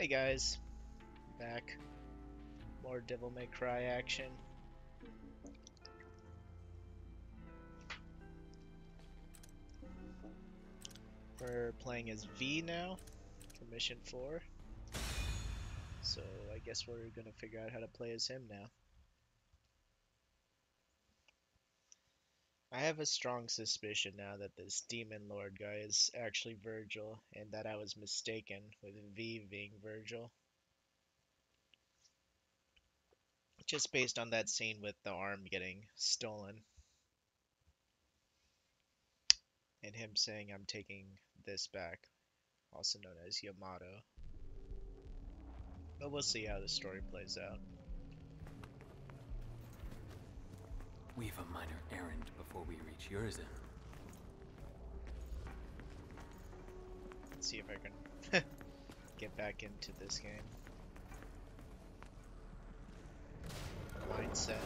guys, back. More Devil May Cry action. We're playing as V now for mission 4. So I guess we're gonna figure out how to play as him now. I have a strong suspicion now that this Demon Lord guy is actually Virgil, and that I was mistaken with V being Virgil. Just based on that scene with the arm getting stolen. And him saying I'm taking this back, also known as Yamato. But we'll see how the story plays out. We've a minor errand before we reach Urizen. Let's see if I can get back into this game. Mindset.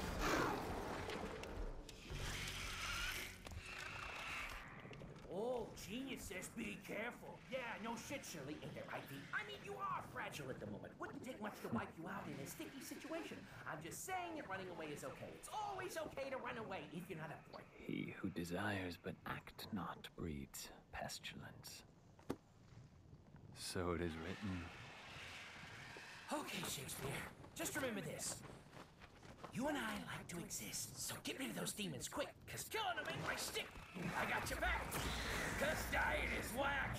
Oh, genius says be careful. Yeah, no shit, Shirley. Ain't that right, V? I mean, you are fragile at the moment. Wouldn't take much to wipe you out in a sticky situation. I'm just saying that running away is okay. It's always okay to run away if you're not up for it. He who desires but act not breeds pestilence. So it is written. Okay, Shakespeare. Just remember this. You and I like to exist, so get rid of those demons quick, because killing them ain't my stick. I got your back, because dying is whack.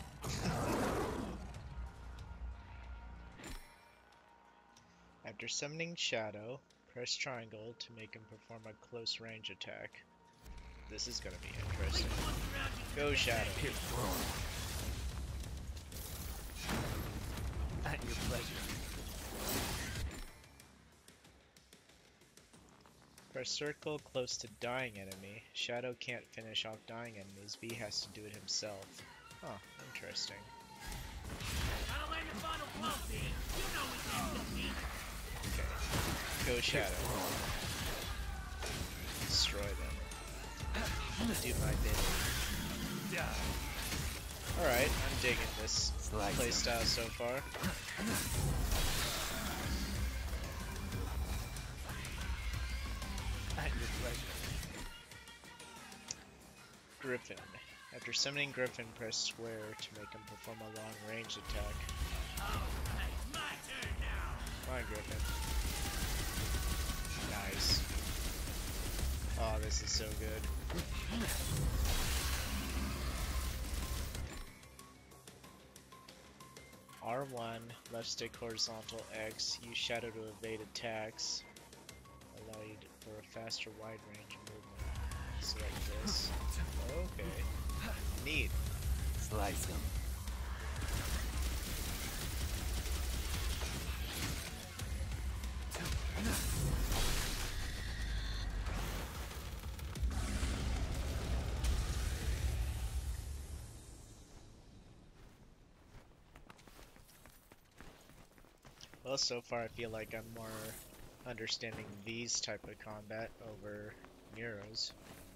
After summoning Shadow, press triangle to make him perform a close range attack. This is gonna be interesting. Go Shadow. At your pleasure. Press circle close to dying enemy. Shadow can't finish off dying enemies. V has to do it himself. Huh, interesting. I'll land the final blow, V. You know we can't defeat. Okay. Go Shadow. Destroy them. Do my bidding. Alright, I'm digging this playstyle so far. At your pleasure. Griffin. After summoning Griffin, press square to make him perform a long range attack. It's my turn now. Come on, Griffin. Nice. Oh, this is so good. R1, left stick horizontal X, use shadow to evade attacks. Allow you for a faster wide range movement. Select this. Okay. Neat. Slice him. Well, so far I feel like I'm more understanding V's type of combat over Nero's.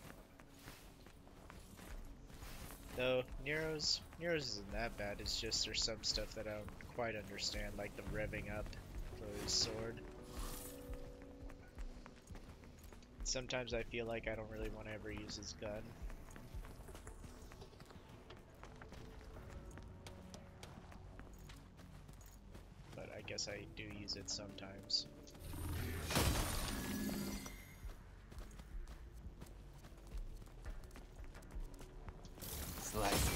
Though Nero's isn't that bad, it's just there's some stuff that I don't quite understand, like the revving up for his sword. Sometimes I feel like I don't really want to ever use his gun. But I guess I do use it sometimes. Slice.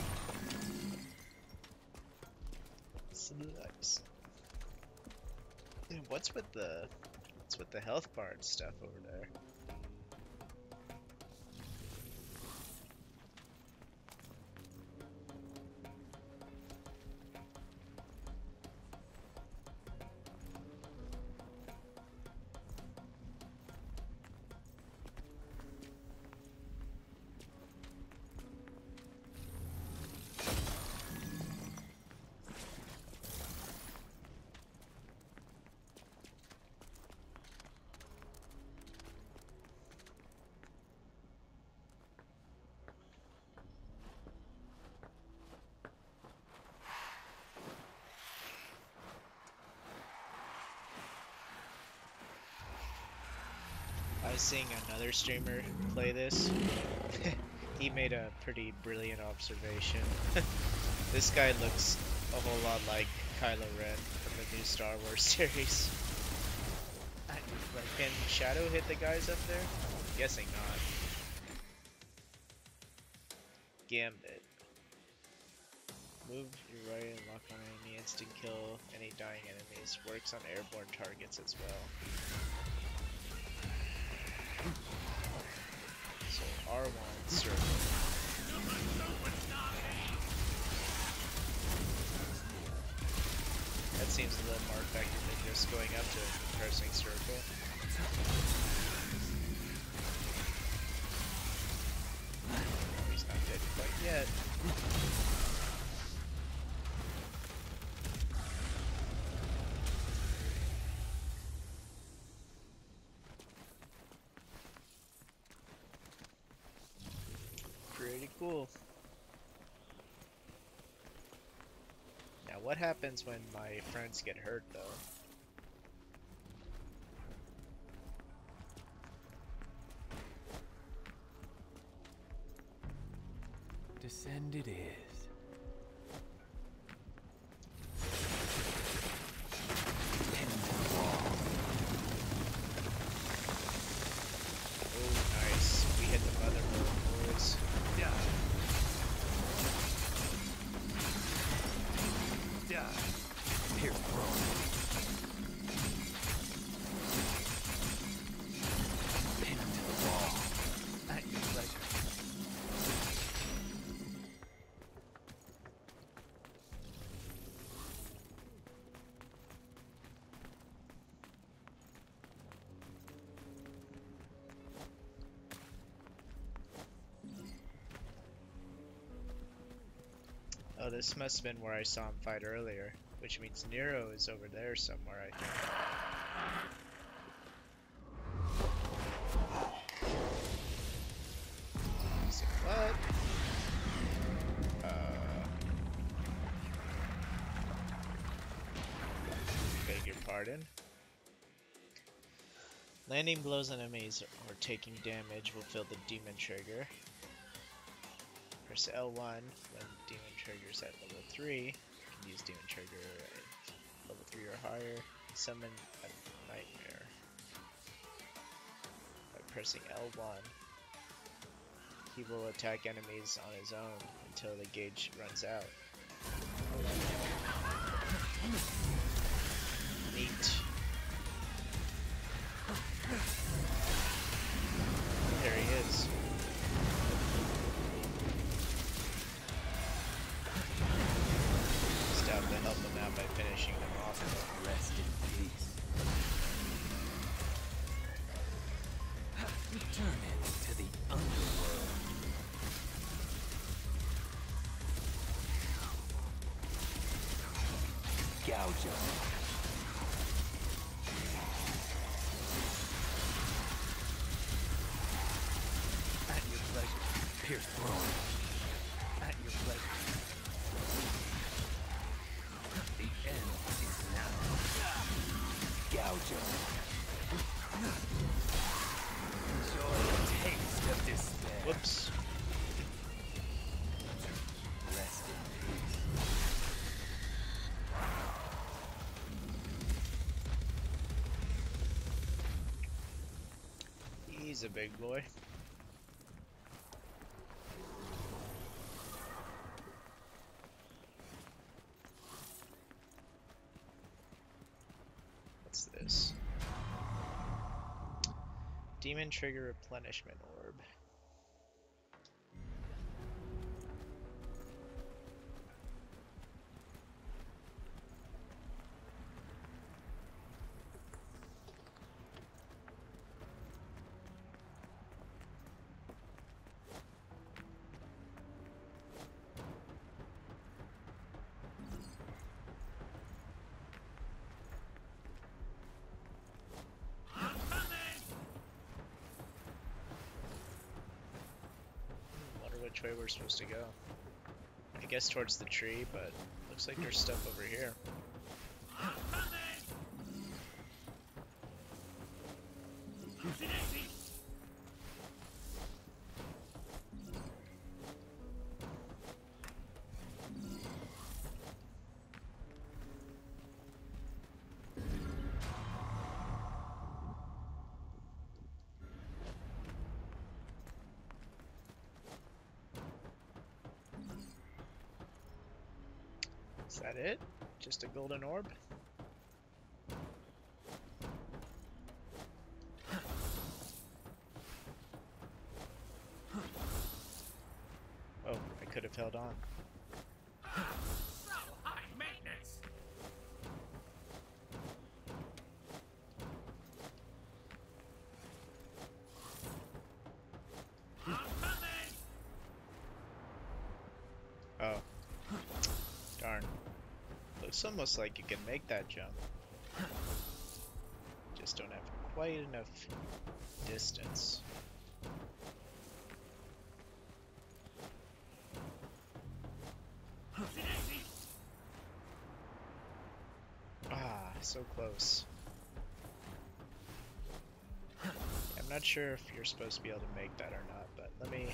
Slice. What's with the health bar and stuff over there? I was seeing another streamer play this. He made a pretty brilliant observation. This guy looks a whole lot like Kylo Ren from the new Star Wars series. Can Shadow hit the guys up there? I'm guessing not. Gambit. Move your right and lock on enemy, instant kill any dying enemies. Works on airborne targets as well. So R1 circle. That seems a little more effective than just going up to pressing circle. Oh, he's not dead quite yet. Pretty cool. Now what happens when my friends get hurt though? Descend it is. Pin to the wall. Oh, nice. We hit the motherboard, boys. Die. Die. Pierce throne. Pin to the wall. At your pleasure. Oh, this must have been where I saw him fight earlier, which means Nero is over there somewhere, I think. Say what? Beg your pardon. Landing blows on enemies or taking damage will fill the demon trigger. Press L1 when demon trigger's at level 3. You can use demon trigger at level 3 or higher. Summon a nightmare by pressing L1. He will attack enemies on his own until the gauge runs out. Neat. There he is. Have to help them out by finishing them off. Rest in peace. Return it to the underworld. Gouge him. At your pleasure. Pierce throne. At your pleasure. The end is now. Gouge him. Enjoy the taste of despair. Whoops. Rest in peace. He's a big boy. What's this? Demon trigger replenishment orb. Which way we're supposed to go. I guess towards the tree, but looks like there's stuff over here. Is that it? Just a golden orb? Oh, I could have held on. So high maintenance. I'm coming. Oh. Darn. Looks almost like you can make that jump. Just don't have quite enough distance. Ah, so close. I'm not sure if you're supposed to be able to make that or not, but let me...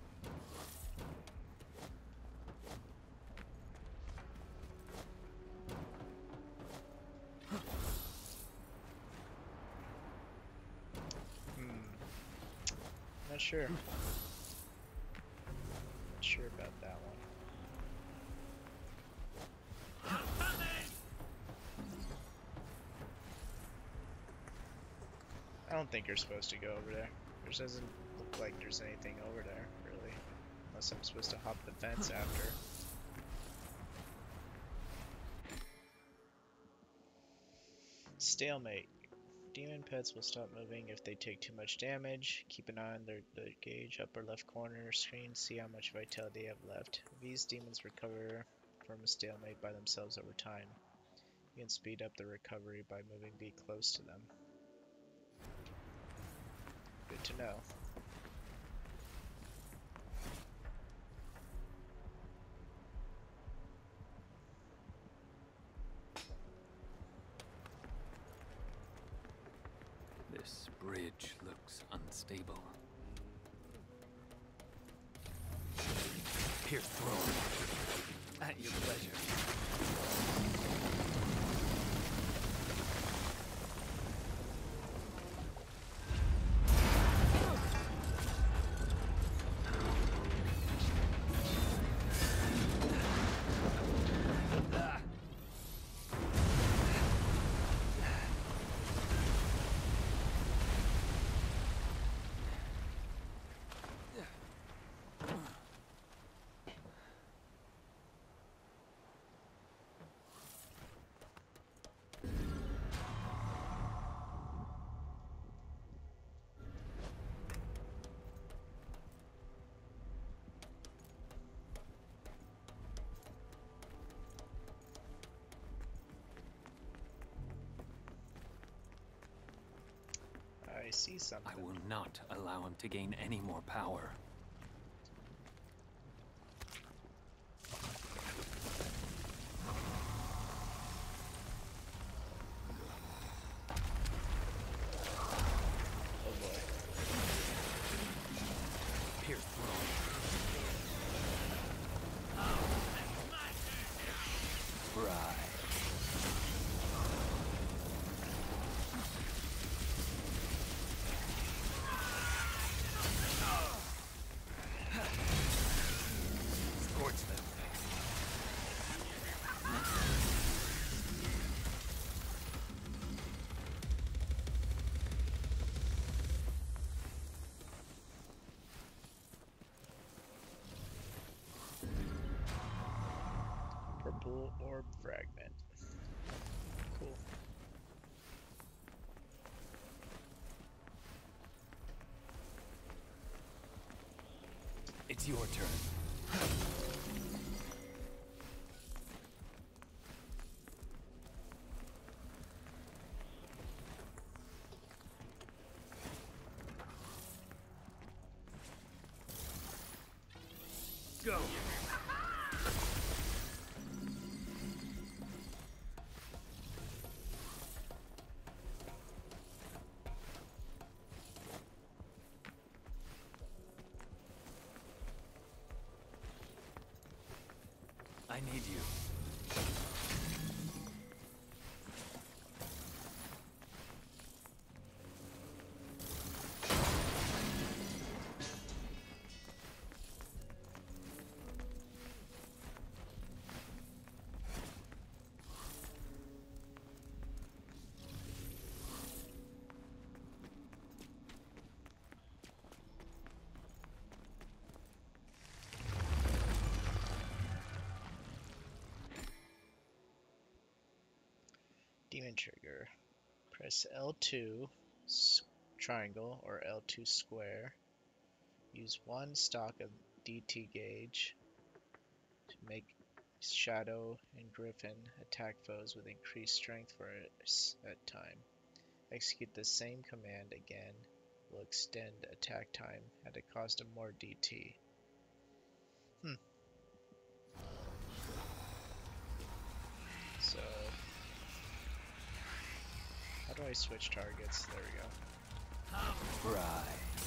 Not sure. Not sure about that one. I don't think you're supposed to go over there. There doesn't look like there's anything over there, really. Unless I'm supposed to hop the fence after. Stalemate. Demon pets will stop moving if they take too much damage. Keep an eye on the gauge upper left corner screen. See how much vitality they have left. These demons recover from a stalemate by themselves over time. You can speed up the recovery by moving B close to them. Good to know. This bridge looks unstable. Pierce throne. At your pleasure. I see something. I will not allow him to gain any more power. Oh boy. Pierce throne. Bride. Scorch them. Purple orb fragment. Cool. It's your turn. Go. I need you. demon trigger. Press L2 triangle or L2 square. Use one stock of DT gauge to make Shadow and Griffin attack foes with increased strength for a set time. Execute the same command again. Will extend attack time at a cost of more DT. So, how do I switch targets? There we go. Right.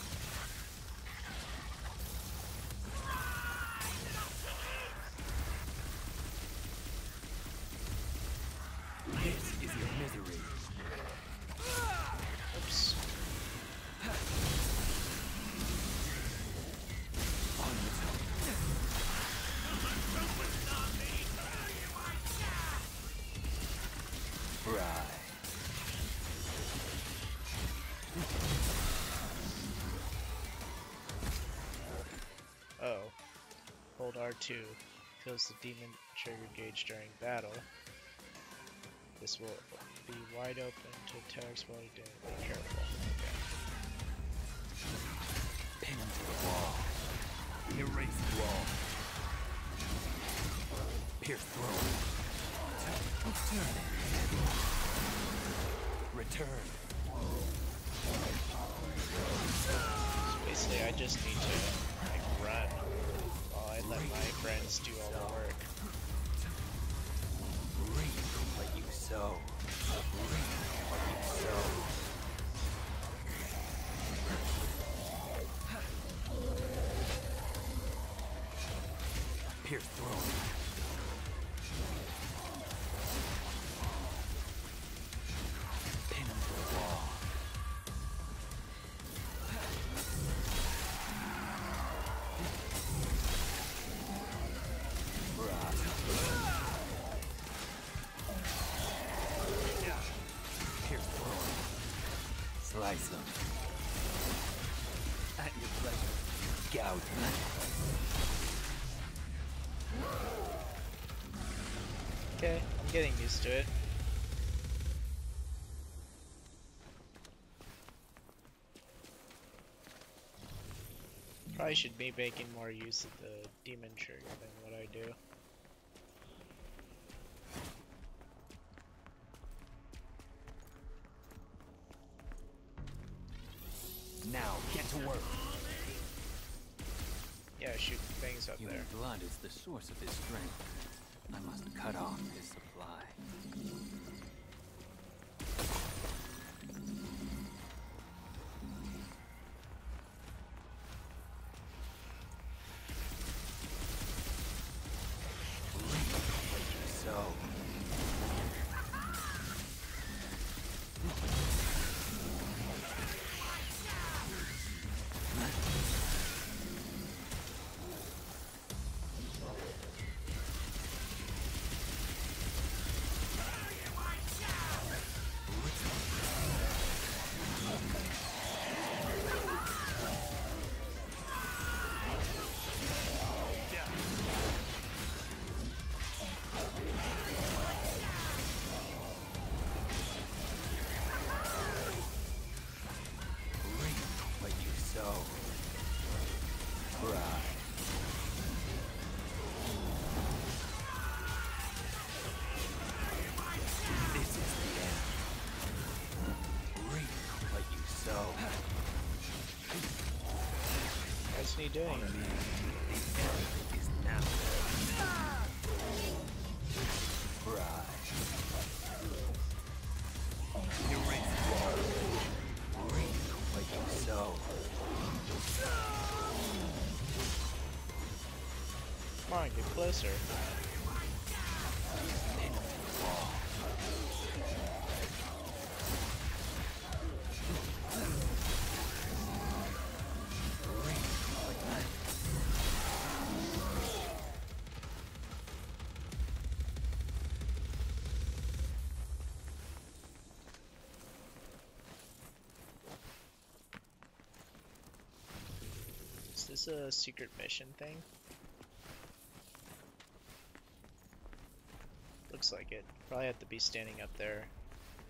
This is your misery. Oops. Right. Oh. Hold R2. Fills the demon trigger gauge during battle. This will be wide open to attacks while you do. Be careful. Okay. Pin him to the wall. Erase wall. Pierce through. Turn it. Return. So basically, I just need to like run while I let my friends do all the work. Reap what you sow. Reap what you sow. Pierce through. Pin him to the wall. Pierce through. Slice him. At your pleasure. Gouge him. Okay, I'm getting used to it. Probably should be making more use of the demon trigger than what I do. Now get to work. Yeah, shoot things up Human there. blood is the source of his strength. I must cut off his supply. So. What's he doing? Is now. Right. Erase wall. Reap what you sow. Come on, get closer. Pin to the wall. Is this a secret mission thing? Looks like it. Probably have to be standing up there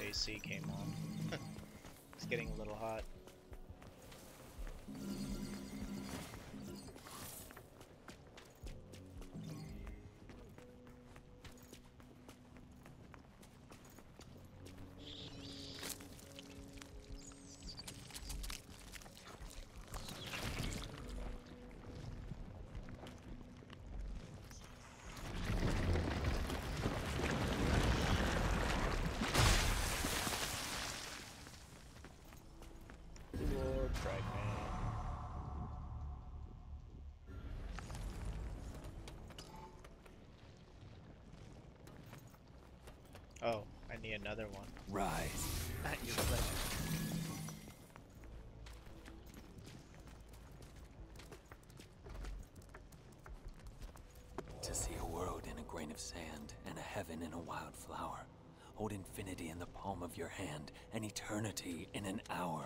AC came on. It's getting a little hot. Lord Fragman. Oh, I need another one. Rise at your pleasure. To see a world in a grain of sand and a heaven in a wildflower. Hold infinity in the palm of your hand and eternity in an hour.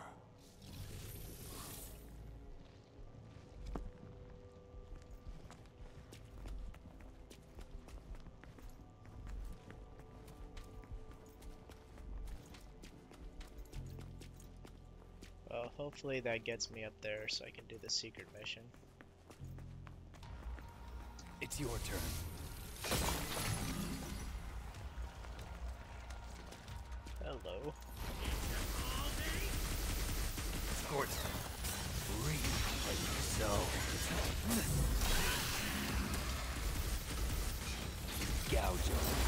Well, hopefully that gets me up there so I can do the secret mission. It's your turn. Hello. Scorch. Breathe like you sow. Gouge them.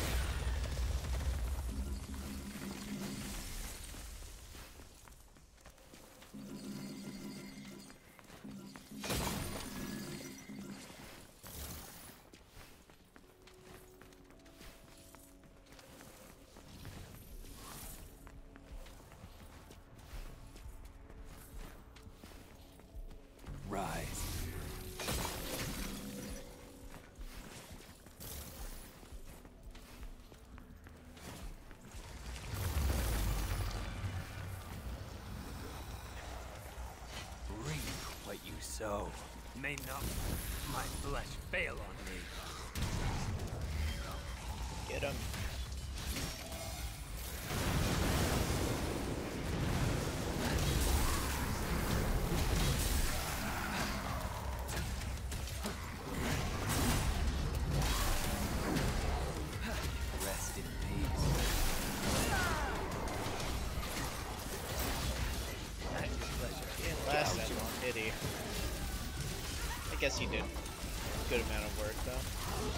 Rise. Reap what you sow. May not my flesh fail on me. Get him. Rest in peace. At your pleasure. He didn't last that long, did he? I guess he did a good amount of work, though.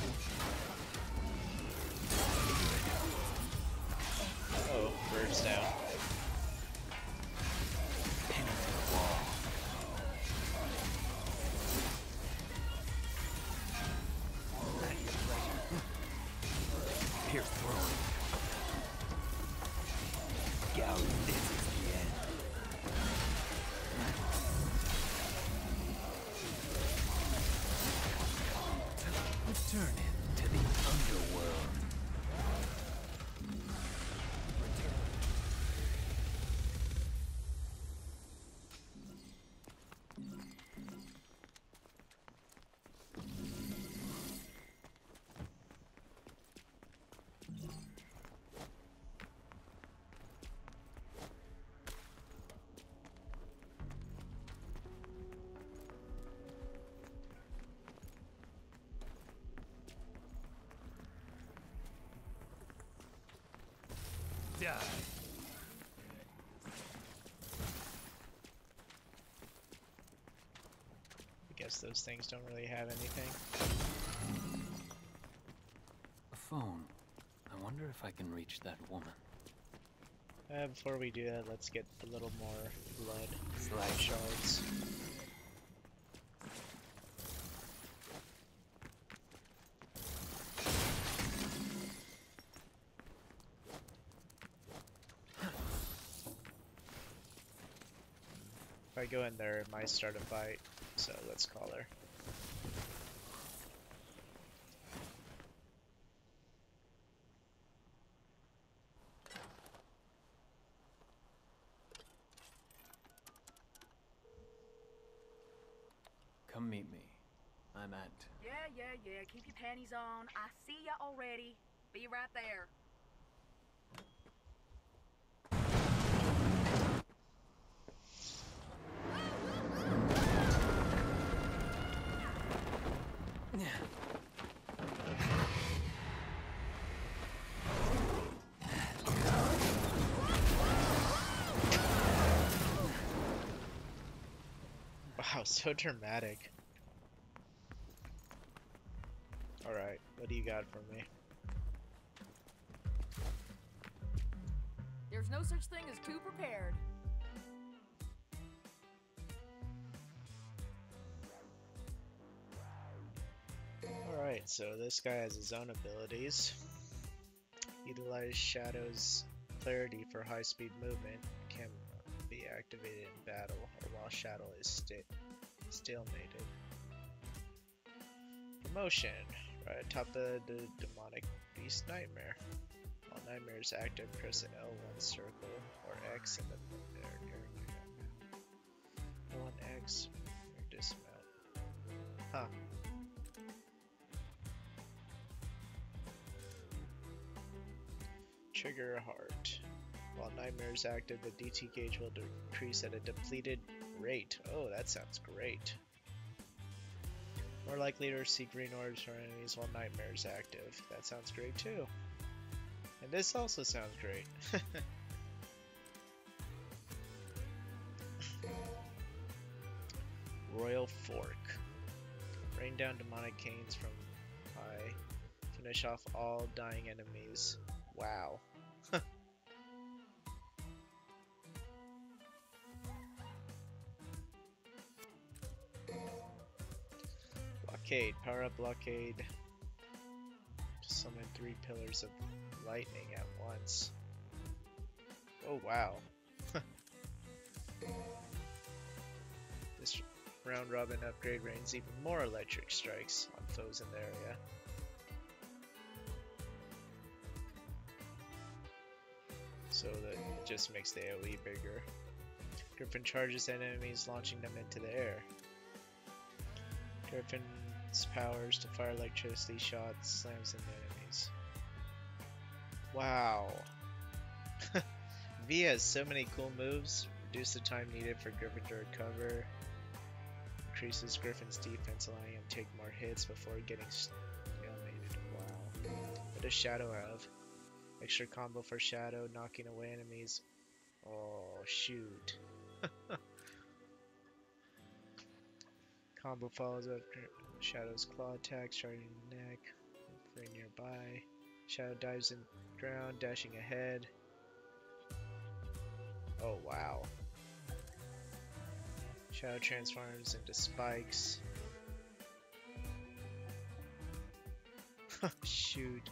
Oh, bird's down. Pin him to the wall. At your pleasure. Pierce through. Gouge, this is the end. Return it to the underworld. Die. I guess those things don't really have anything. A phone. I wonder if I can reach that woman. Before we do that, let's get a little more blood. Slide Shards. If I go in there, it might start a fight, so let's call her. Come meet me. I'm at... Yeah. Keep your panties on. I see ya already. Be right there. Wow, so dramatic. Alright, what do you got for me? There's no such thing as too prepared. Alright, so this guy has his own abilities. Utilize Shadow's clarity for high-speed movement. Can be activated in battle or while Shadow is stalemated. Promotion. Right atop the demonic beast Nightmare. While Nightmare is active, press the L1 circle or X in the L1 X or dismount. Huh. Trigger heart. While Nightmare is active, the DT gauge will decrease at a depleted rate. Oh, that sounds great. More likely to receive green orbs from enemies while Nightmare is active. That sounds great too. And this also sounds great. Royal Fork. Rain down demonic canes from high. Finish off all dying enemies. Wow. Blockade. Power up Blockade. Summon 3 pillars of lightning at once. Oh wow. This round robin upgrade rains even more electric strikes on foes in the area. So that it just makes the AoE bigger. Griffin charges at enemies, launching them into the air. Griffin's powers to fire electricity shots slams into enemies. Wow. V has so many cool moves. Reduce the time needed for Griffin to recover. Increases Griffin's defense, allowing him to take more hits before getting stalemated. Wow. What does Shadow have? Extra combo for Shadow, knocking away enemies. Oh, shoot. Combo follows up Shadow's claw attack, charging the neck, very nearby. Shadow dives in ground, dashing ahead. Oh, wow. Shadow transforms into spikes. Shoot.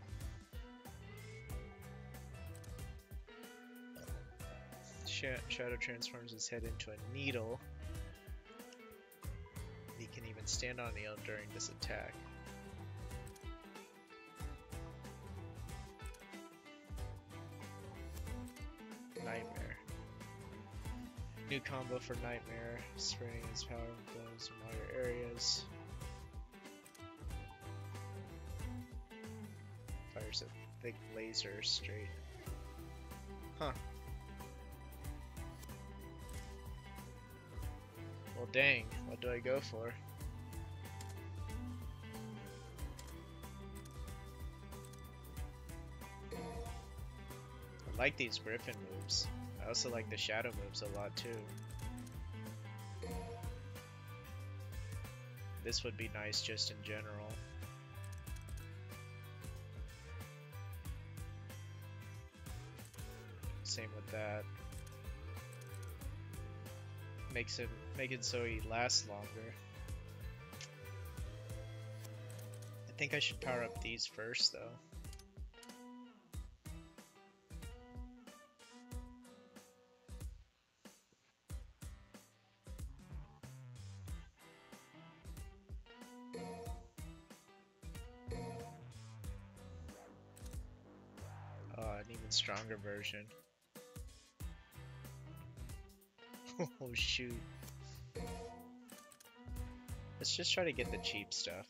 Shadow transforms his head into a needle. He can even stand on needle during this attack. Nightmare. New combo for Nightmare, spreading his power and blows in wider areas. Fires a thick laser straight. Huh. Well, dang, what do I go for? I like these Griffin moves. I also like the Shadow moves a lot too. This would be nice just in general. Same with that. Make it so he lasts longer. I think I should power up these first though. An even stronger version. Oh shoot. Let's just try to get the cheap stuff.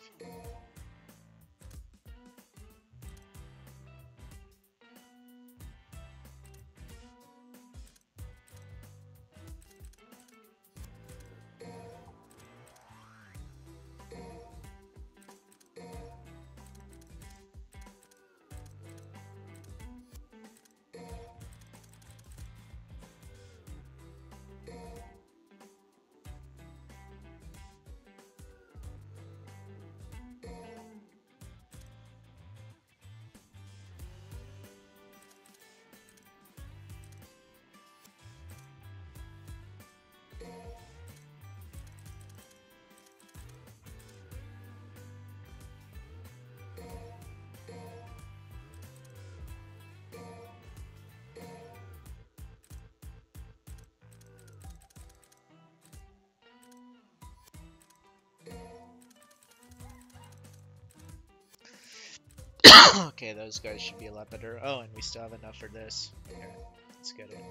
Okay, those guys should be a lot better. Oh, and we still have enough for this. Okay, let's get it.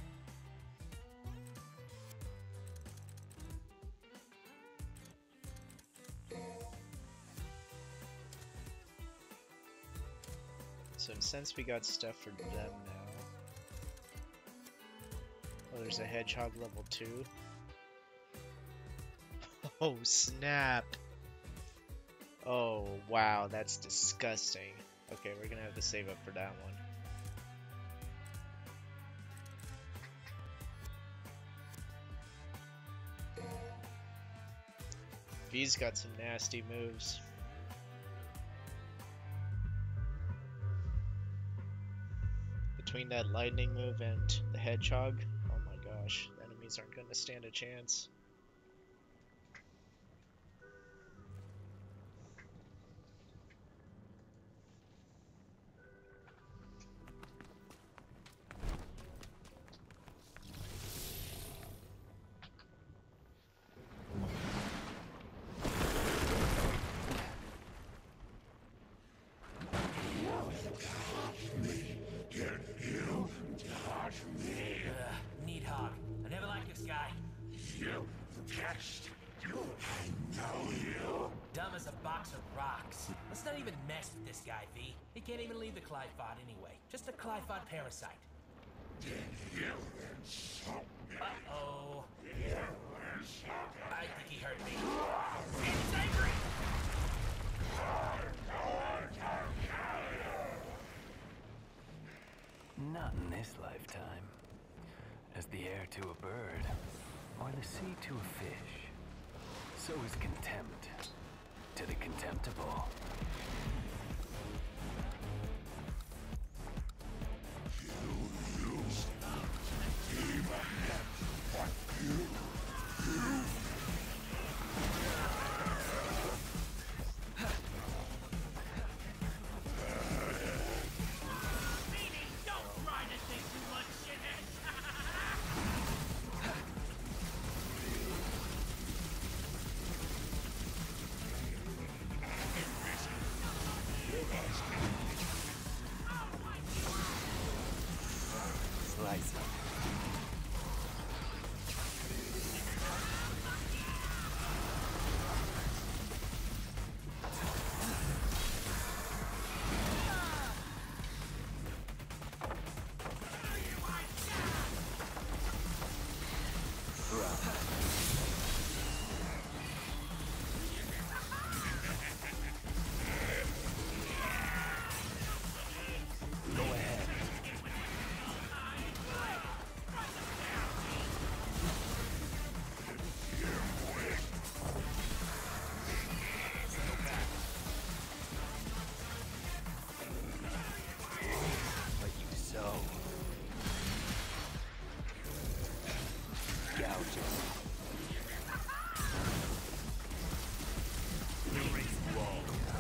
So since we got stuff for them now. Oh, there's a hedgehog level 2. Oh, snap! Oh, wow, that's disgusting. Okay, we're gonna have to save up for that one. V's got some nasty moves. Between that lightning move and the hedgehog, oh my gosh, the enemies aren't gonna stand a chance. Needhog. I never liked this guy. You catched you. I know you. Dumb as a box of rocks. Let's not even mess with this guy, V. He can't even leave the Clyphod anyway. Just a Clyphod parasite. Did you insult me? Uh-oh. You insult me. I think he hurt me. He's angry! Not in this lifetime. As the air to a bird, or the sea to a fish, so is contempt to the contemptible. Slice him. Go ahead. What you sow. Gouge it. Erase wall.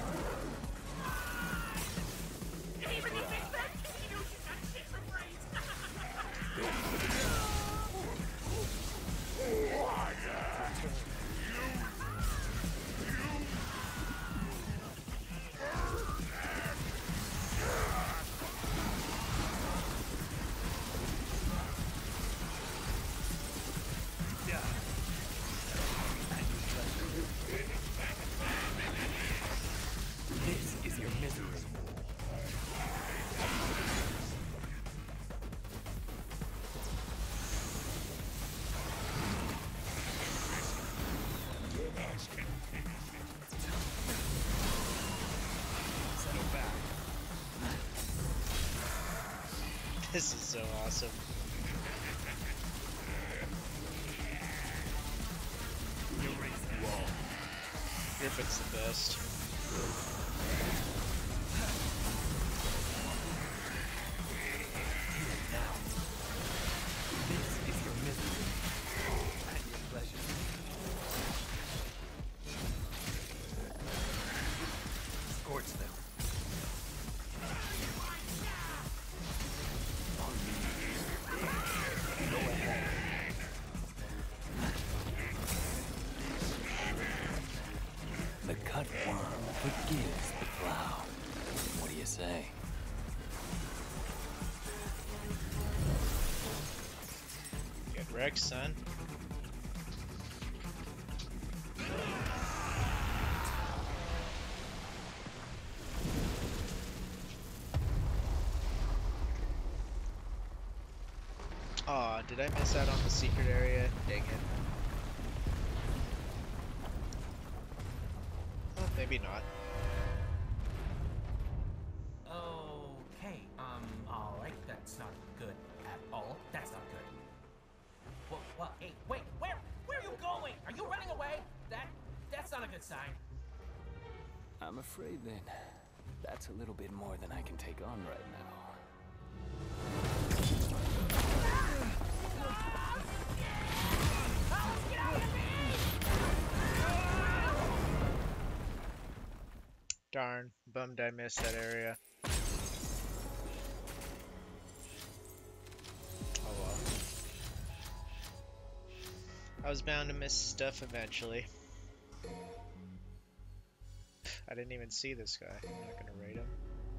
This is your misery. Settle back. This is so awesome. Erase wall. Griffin's the best. Now. This is your misery. And your pleasure. Scorch them. Go ahead. The cutworm forgives the plow. What do you say? Get wrecked, son. Aw, did I miss out on the secret area? Dang it. Oh, maybe not. Okay, alright, that's not good at all. That's not good. Well, hey, wait, where are you going? Are you running away? That's not a good sign. I'm afraid then that's a little bit more than I can take on right now. Darn, bummed I missed that area. Oh well. I was bound to miss stuff eventually. I didn't even see this guy. I'm not gonna raid him.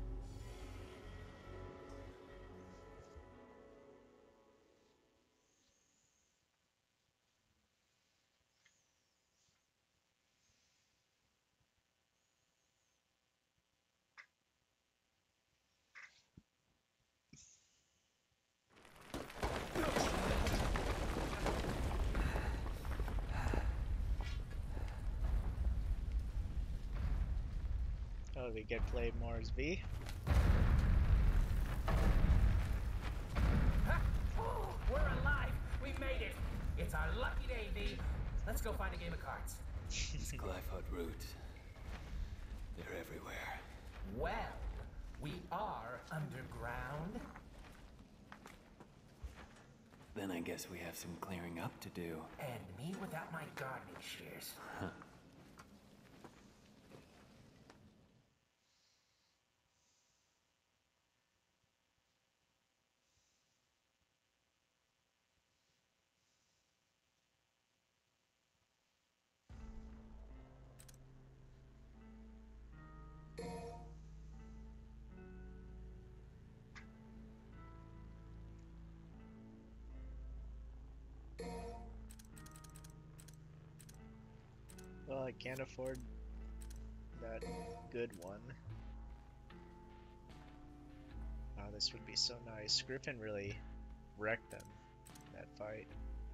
Oh, we get played more as V. Oh, we're alive! We made it! It's our lucky day, V. Let's go find a game of cards. These Glyphot roots, they're everywhere. Well, we are underground. Then I guess we have some clearing up to do. And me without my gardening shears. Well, I can't afford that good one. Oh, this would be so nice. Griffin really wrecked them in that fight.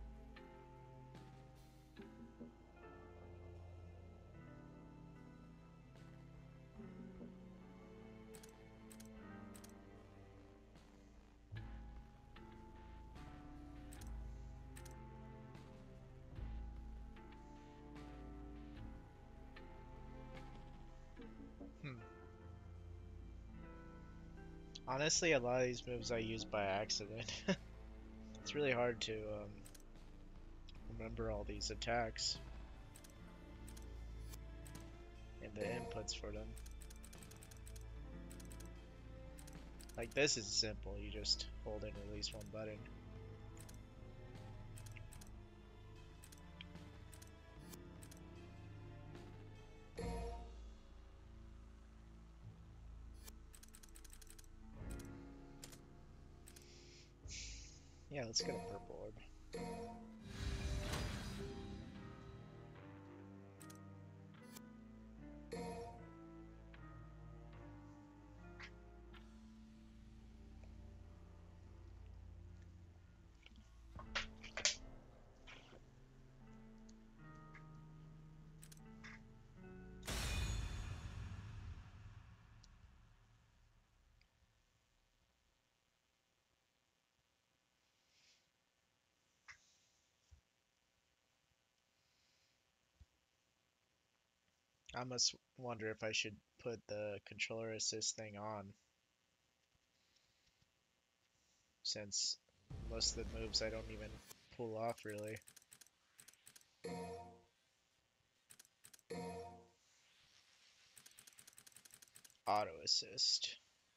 Honestly, a lot of these moves I use by accident. It's really hard to remember all these attacks and the inputs for them. Like this is simple, you just hold and release one button. Yeah, let's get a purple orb. I must wonder if I should put the controller assist thing on, since most of the moves I don't even pull off really. Auto assist.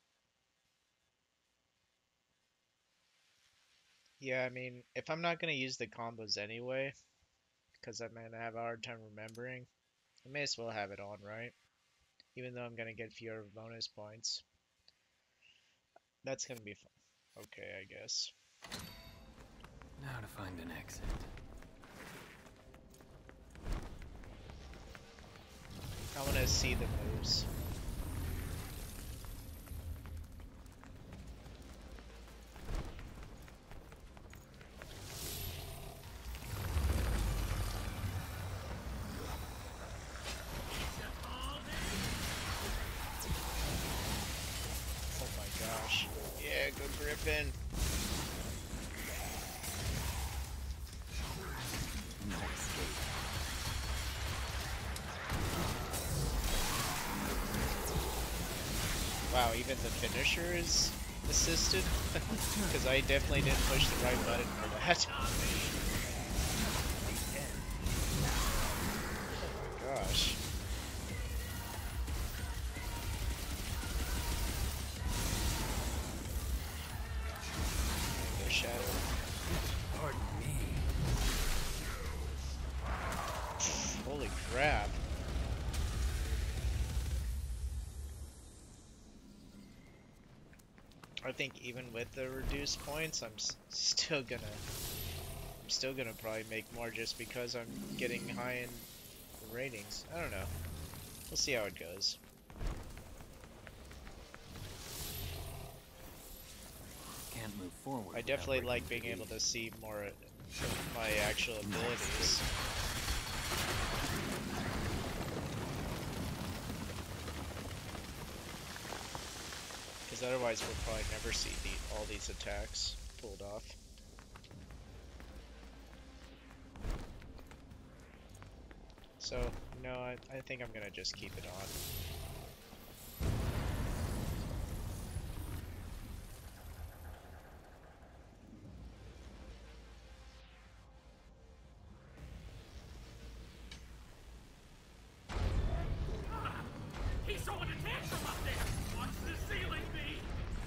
Yeah, I mean, if I'm not gonna use the combos anyway, because I'm gonna have a hard time remembering, I may as well have it on, right? even though I'm gonna get fewer bonus points. That's gonna be fun. Okay, I guess. Now to find an exit. I want to see the moves. Oh my gosh. Yeah, go Griffin. No escape. Wow, even the finisher is assisted? Because I definitely didn't push the right button for that. Oh my gosh. Their shadow. Pardon me. Holy crap. I think even with the reduced points, I'm still gonna probably make more just because I'm getting high in the ratings. I don't know. We'll see how it goes. Can't move forward. I without definitely breaking like being free. able to see more of my actual abilities. Because otherwise we'll probably never see all these attacks pulled off. So, no, I think I'm gonna just keep it on. He's throwing a tantrum up there! Watch the ceiling be!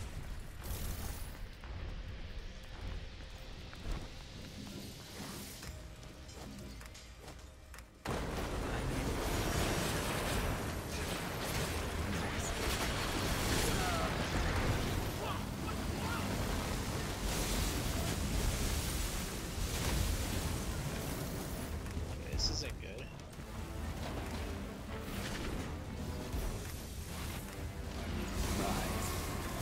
Okay, this isn't good. Rise.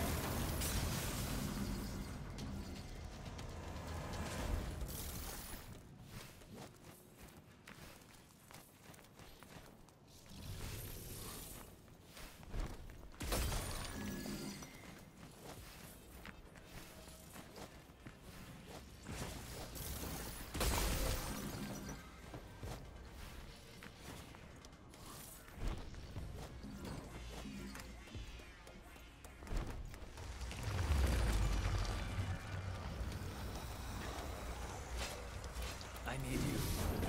I need you.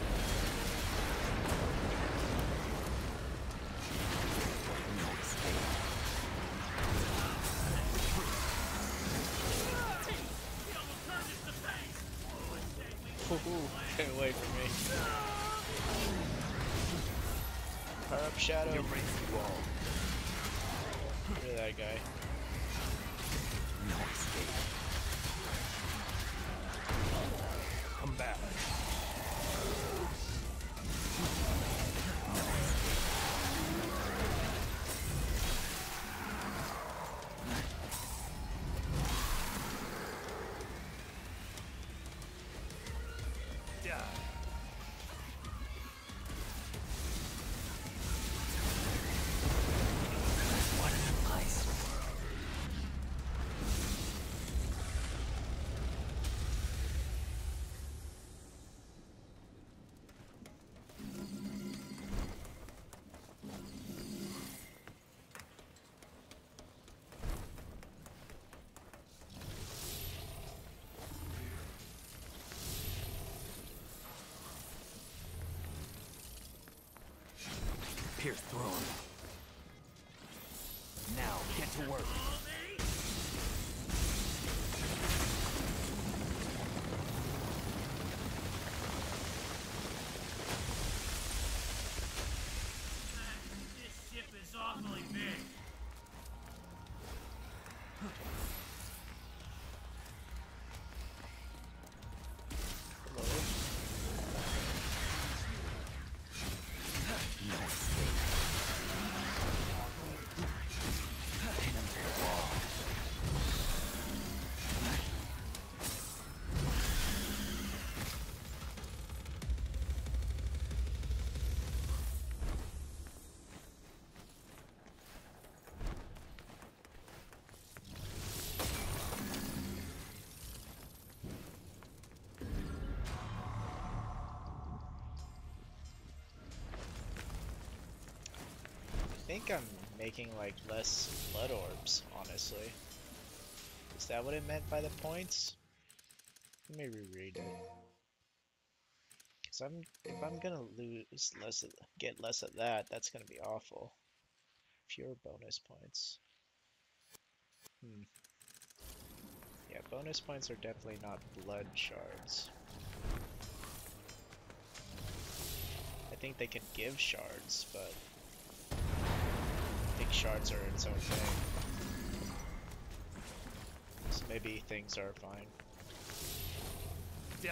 No escape. Get away from me. Power up Shadow. Erase you all. Look at that guy. No escape. Come back. Die. What an eyesore. Pierce throne. Now get to work. This ship is awful think I'm making like less blood orbs, honestly. Is that what it meant by the points? Let me reread it. Cause if I'm gonna lose less of, get less of that, that's gonna be awful. Fewer bonus points. Yeah, bonus points are definitely not blood shards. I think they can give shards, but I think shards are its own thing. So maybe things are fine. Die.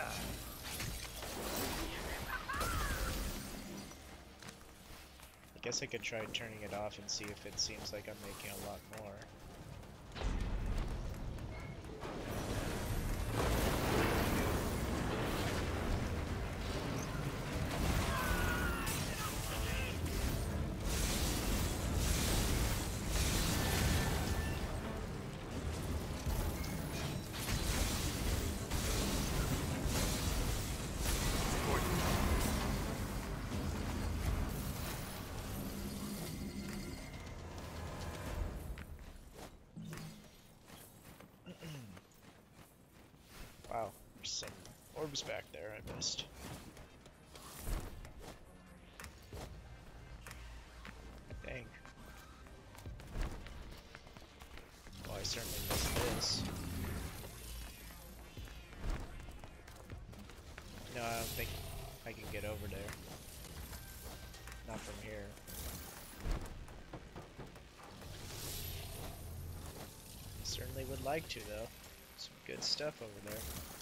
I guess I could try turning it off and see if it seems like I'm making a lot more. Wow, there's some orbs back there I missed. Dang. Well, I certainly missed this. No, I don't think I can get over there. Not from here. Certainly would like to, though. Some good stuff over there.